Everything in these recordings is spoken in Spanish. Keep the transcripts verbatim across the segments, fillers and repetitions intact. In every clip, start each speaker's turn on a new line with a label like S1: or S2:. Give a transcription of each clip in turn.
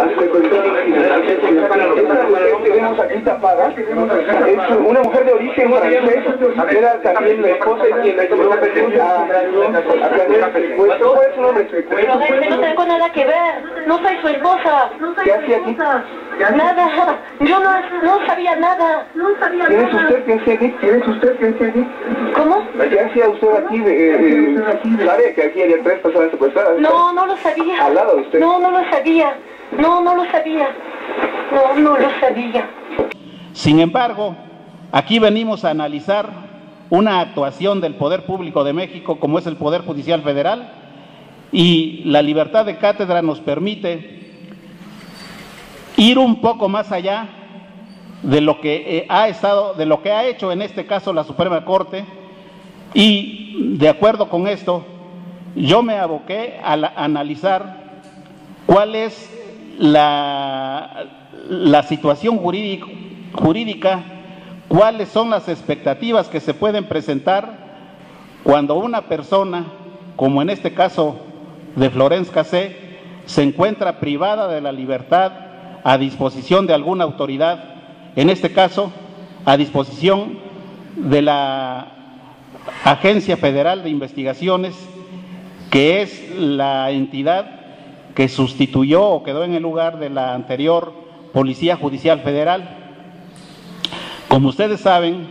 S1: mujer que vemos aquí tapada es una mujer de origen francés, era también la esposa y quien la hizo una presencia a Canel. ¿Cuál es su nombre?
S2: Pero es que no tengo nada que ver, no soy su esposa.
S1: ¿Qué hacía aquí?
S2: Nada, yo no, no sabía nada.
S1: ¿Quién es usted? ¿Qué hacía aquí? ¿Quién es usted? ¿Qué hacía aquí?
S2: ¿Cómo?
S1: ¿Qué hacía usted aquí? Eh, eh, ¿Sabe que aquí había tres personas secuestradas?
S2: No, no lo sabía.
S1: ¿Al lado de usted?
S2: No, no lo sabía. No, no lo sabía. No, no lo sabía.
S3: Sin embargo, aquí venimos a analizar una actuación del Poder Público de México, como es el Poder Judicial Federal, y la libertad de cátedra nos permite ir un poco más allá de lo que eh, ha estado, de lo que ha hecho en este caso la Suprema Corte, y de acuerdo con esto, yo me aboqué a, la, a analizar cuál es la, la situación jurídico, jurídica, cuáles son las expectativas que se pueden presentar cuando una persona, como en este caso de Florence Cassé, se encuentra privada de la libertad a disposición de alguna autoridad, en este caso, a disposición de la Agencia Federal de Investigaciones, que es la entidad que sustituyó o quedó en el lugar de la anterior Policía Judicial Federal. Como ustedes saben,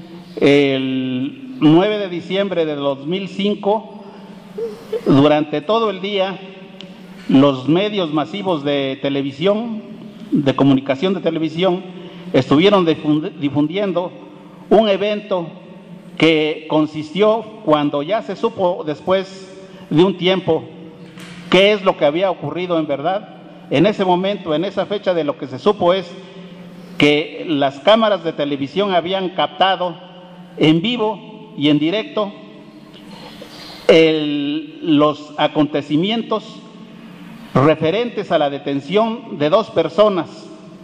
S3: el nueve de diciembre de dos mil cinco, durante todo el día, los medios masivos de televisión, de comunicación de televisión, estuvieron difundiendo un evento que consistió, cuando ya se supo después de un tiempo qué es lo que había ocurrido en verdad. En ese momento, en esa fecha, de lo que se supo es que las cámaras de televisión habían captado en vivo y en directo el, los acontecimientos referentes a la detención de dos personas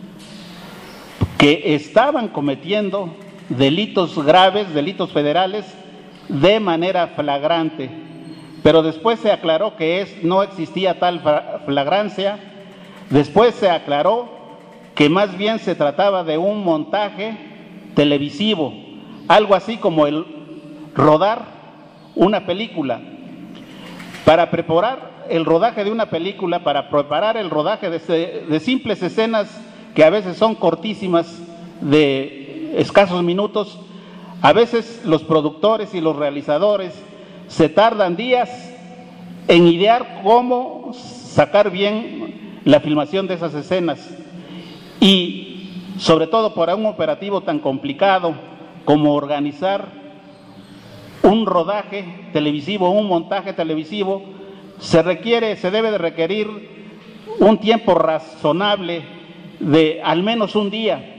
S3: que estaban cometiendo delitos graves, delitos federales, de manera flagrante. Pero después se aclaró que es, no existía tal flagrancia. Después se aclaró que más bien se trataba de un montaje televisivo, algo así como el rodar una película. Para preparar el rodaje de una película, para preparar el rodaje de, de simples escenas que a veces son cortísimas, de escasos minutos, a veces los productores y los realizadores se tardan días en idear cómo sacar bien la filmación de esas escenas, y sobre todo para un operativo tan complicado como organizar un rodaje televisivo, un montaje televisivo, se requiere, se debe de requerir un tiempo razonable de al menos un día,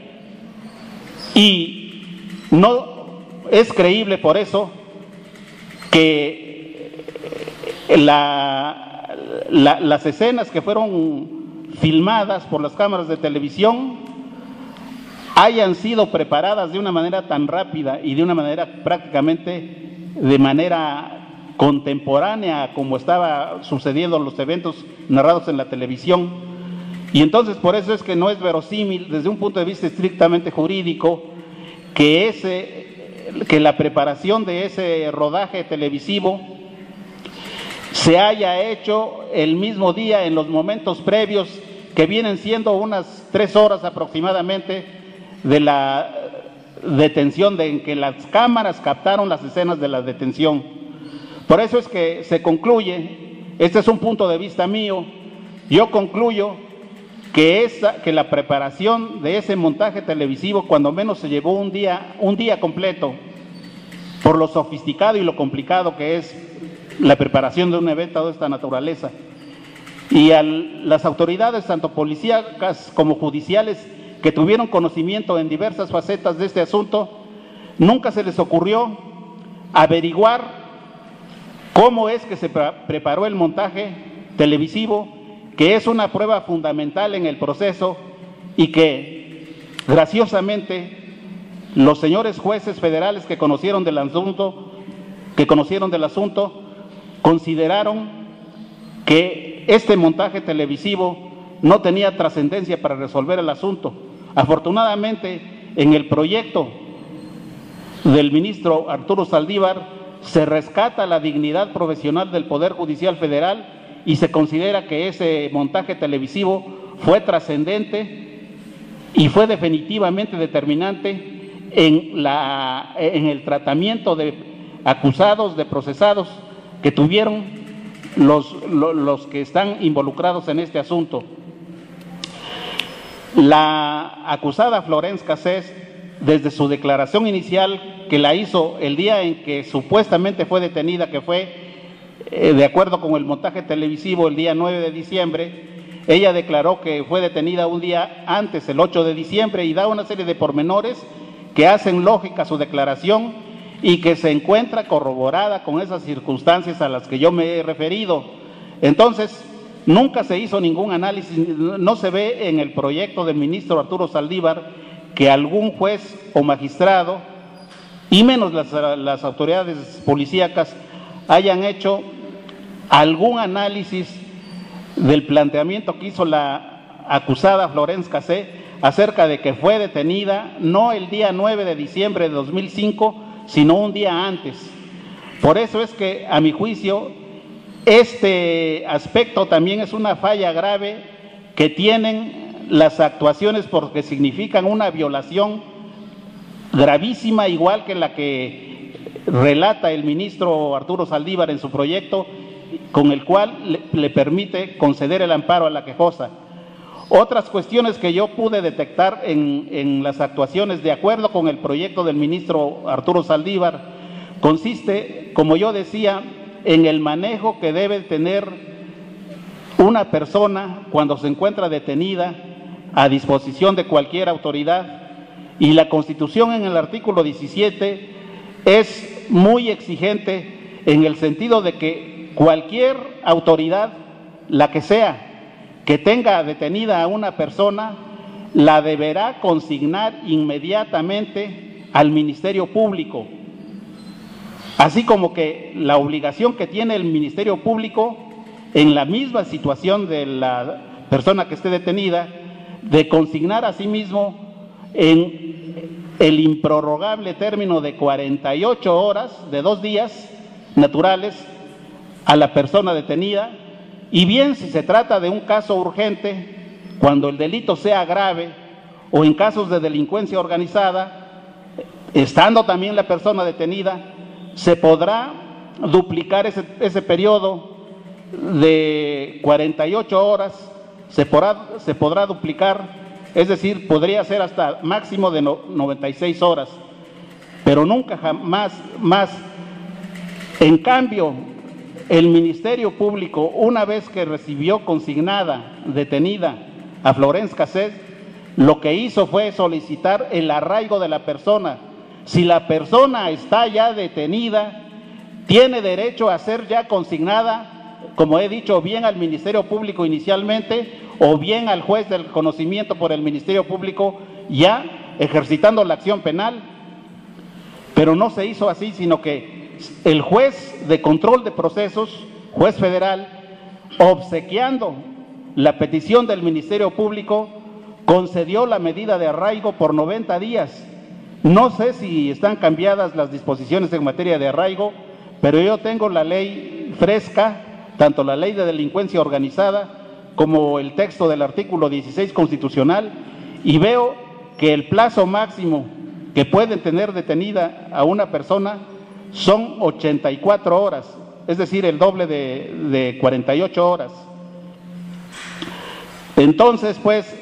S3: y no es creíble por eso que la, la, las escenas que fueron filmadas por las cámaras de televisión hayan sido preparadas de una manera tan rápida y de una manera prácticamente de manera contemporánea como estaba sucediendo los eventos narrados en la televisión. Y entonces por eso es que no es verosímil desde un punto de vista estrictamente jurídico que, ese, que la preparación de ese rodaje televisivo se haya hecho el mismo día, en los momentos previos, que vienen siendo unas tres horas aproximadamente de la detención, de en que las cámaras captaron las escenas de la detención. Por eso es que se concluye, este es un punto de vista mío, yo concluyo que, esa, que la preparación de ese montaje televisivo cuando menos se llevó un día, un día completo, por lo sofisticado y lo complicado que es la preparación de un evento de esta naturaleza. Y a las autoridades, tanto policíacas como judiciales, que tuvieron conocimiento en diversas facetas de este asunto, nunca se les ocurrió averiguar cómo es que se preparó el montaje televisivo, que es una prueba fundamental en el proceso y que, graciosamente, los señores jueces federales que conocieron del asunto, que conocieron del asunto, consideraron que este montaje televisivo no tenía trascendencia para resolver el asunto. Afortunadamente, en el proyecto del ministro Arturo Saldívar se rescata la dignidad profesional del Poder Judicial Federal y se considera que ese montaje televisivo fue trascendente y fue definitivamente determinante en, la, en el tratamiento de acusados, de procesados que tuvieron los, los, los que están involucrados en este asunto. La acusada Florence Cassés, desde su declaración inicial, que la hizo el día en que supuestamente fue detenida, que fue eh, de acuerdo con el montaje televisivo el día nueve de diciembre, ella declaró que fue detenida un día antes, el ocho de diciembre, y da una serie de pormenores que hacen lógica su declaración y que se encuentra corroborada con esas circunstancias a las que yo me he referido. Entonces, nunca se hizo ningún análisis, no se ve en el proyecto del ministro Arturo Saldívar que algún juez o magistrado, y menos las, las autoridades policíacas, hayan hecho algún análisis del planteamiento que hizo la acusada Florence Cassés acerca de que fue detenida no el día nueve de diciembre de dos mil cinco, sino un día antes. Por eso es que, a mi juicio, este aspecto también es una falla grave que tienen las actuaciones, porque significan una violación gravísima, igual que la que relata el ministro Arturo Saldívar en su proyecto, con el cual le, le permite conceder el amparo a la quejosa. Otras cuestiones que yo pude detectar en, en las actuaciones, de acuerdo con el proyecto del ministro Arturo Saldívar, consiste, como yo decía, en el manejo que debe tener una persona cuando se encuentra detenida a disposición de cualquier autoridad, y la Constitución en el artículo diecisiete es muy exigente en el sentido de que cualquier autoridad, la que sea, que tenga detenida a una persona, la deberá consignar inmediatamente al Ministerio Público, así como que la obligación que tiene el Ministerio Público, en la misma situación de la persona que esté detenida, de consignar a sí mismo en el improrrogable término de cuarenta y ocho horas, de dos días naturales, a la persona detenida, y bien si se trata de un caso urgente, cuando el delito sea grave, o en casos de delincuencia organizada, estando también la persona detenida, se podrá duplicar ese, ese periodo de cuarenta y ocho horas, se podrá, se podrá duplicar, es decir, podría ser hasta máximo de noventa y seis horas, pero nunca jamás más. En cambio, el Ministerio Público, una vez que recibió consignada, detenida a Florence Cassés, lo que hizo fue solicitar el arraigo de la persona. Si la persona está ya detenida, tiene derecho a ser ya consignada, como he dicho, bien al Ministerio Público inicialmente, o bien al juez del conocimiento por el Ministerio Público, ya ejercitando la acción penal. Pero no se hizo así, sino que el juez de control de procesos, juez federal, obsequiando la petición del Ministerio Público, concedió la medida de arraigo por noventa días. No sé si están cambiadas las disposiciones en materia de arraigo, pero yo tengo la ley fresca, tanto la ley de delincuencia organizada como el texto del artículo dieciséis constitucional, y veo que el plazo máximo que pueden tener detenida a una persona son ochenta y cuatro horas, es decir, el doble de, de cuarenta y ocho horas. Entonces, pues,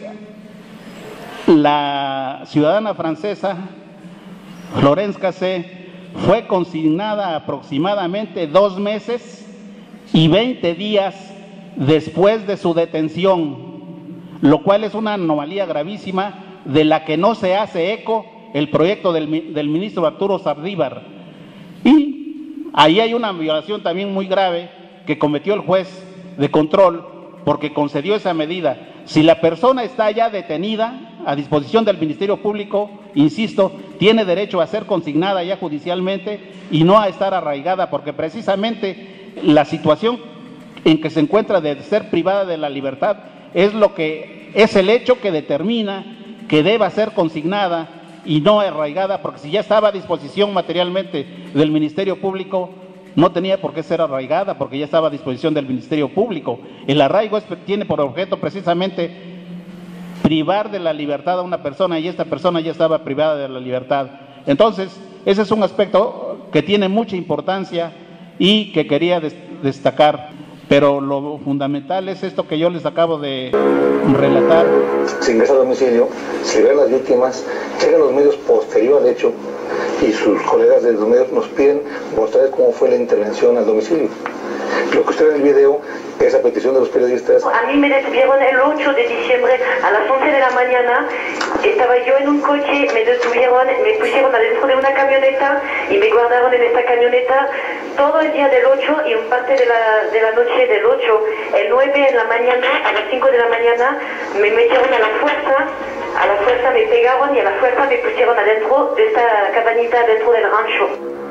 S3: la ciudadana francesa Florence Cassés fue consignada aproximadamente dos meses y veinte días después de su detención, lo cual es una anomalía gravísima de la que no se hace eco el proyecto del, del ministro Arturo Saldívar. Y ahí hay una violación también muy grave que cometió el juez de control, porque concedió esa medida. Si la persona está ya detenida a disposición del Ministerio Público, insisto, tiene derecho a ser consignada ya judicialmente y no a estar arraigada, porque precisamente la situación en que se encuentra de ser privada de la libertad es lo que es el hecho que determina que deba ser consignada y no arraigada, porque si ya estaba a disposición materialmente del Ministerio Público, no tenía por qué ser arraigada, porque ya estaba a disposición del Ministerio Público. El arraigo es, tiene por objeto precisamente privar de la libertad a una persona, y esta persona ya estaba privada de la libertad. Entonces, ese es un aspecto que tiene mucha importancia y que quería des destacar. Pero lo fundamental es esto que yo les acabo de relatar.
S4: Se ingresa a domicilio, se ve a las víctimas, llegan los medios posterior al hecho y sus colegas de los medios nos piden mostrar cómo fue la intervención al domicilio. Lo que usted ve en el video es a petición de los periodistas.
S2: A mí me detuvieron el ocho de diciembre a las once de la mañana. Estaba yo en un coche, me detuvieron, me pusieron adentro de una camioneta y me guardaron en esta camioneta todo el día del ocho y un parte de la, de la noche del ocho. El nueve en la mañana, a las cinco de la mañana, me metieron a la fuerza, a la fuerza me pegaron y a la fuerza me pusieron adentro de esta cabañita dentro del rancho.